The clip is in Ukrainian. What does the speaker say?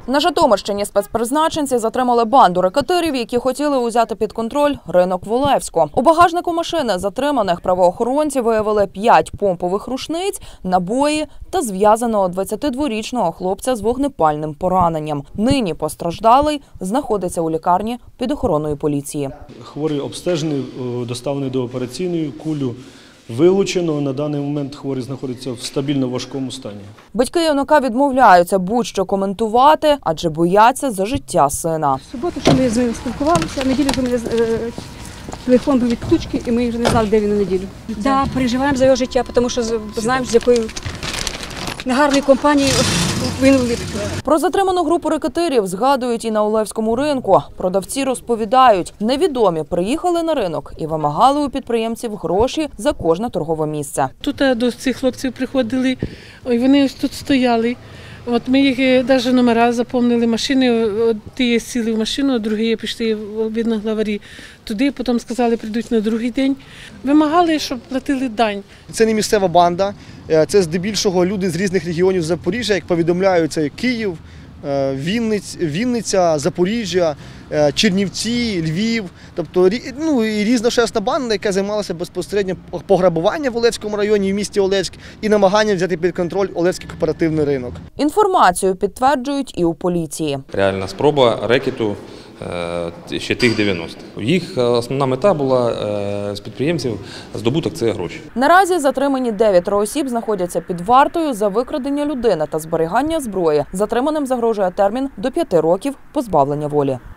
На Житомирщині спецпризначенці затримали банду рекетирів, які хотіли узяти під контроль ринок в Олевську. У багажнику машини затриманих правоохоронці виявили 5 помпових рушниць, набої та зв'язаного 22-річного хлопця з вогнепальним пораненням. Нині постраждалий знаходиться у лікарні під охороною поліції. Хворий обстежений, доставлений до операційної, кулю вилучено. На даний момент хворий знаходиться в стабільно важкому стані. Батьки юнака відмовляються будь-що коментувати, адже бояться за життя сина. В суботу, що ми з ним спілкувалися, в неділю телефон був від ключки, і ми вже не знали, де він на неділю. Так, переживаємо за його життя, тому що знаємо, з якою негарною компанією він влип. Про затриману групу рекетирів згадують і на Олевському ринку. Продавці розповідають, невідомі приїхали на ринок і вимагали у підприємців гроші за кожне торгове місце. Тут до цих хлопців приходили, вони ось тут стояли. От ми їх навіть номера заповнили, машини, ті сіли в машину, другі пішли, видно, главарі туди, потім сказали, прийдуть на другий день. Вимагали, щоб платили дань. Це не місцева банда, це здебільшого люди з різних регіонів Запоріжжя, як повідомляють, це Київ, Вінниця, Запоріжжя, Чернівці, Львів, тобто і різношерстна банда, яка займалася безпосередньо пограбуванням в Олевському районі, в місті Олевськ і намаганням взяти під контроль Олевський кооперативний ринок. Інформацію підтверджують і у поліції. Реальна спроба рекету ще тих 90-х. Їх основна мета була з підприємців здобуток – це гроші. Наразі затримані 9 осіб знаходяться під вартою за викрадення людини та зберігання зброї. Затриманим загрожує термін до 5 років позбавлення волі.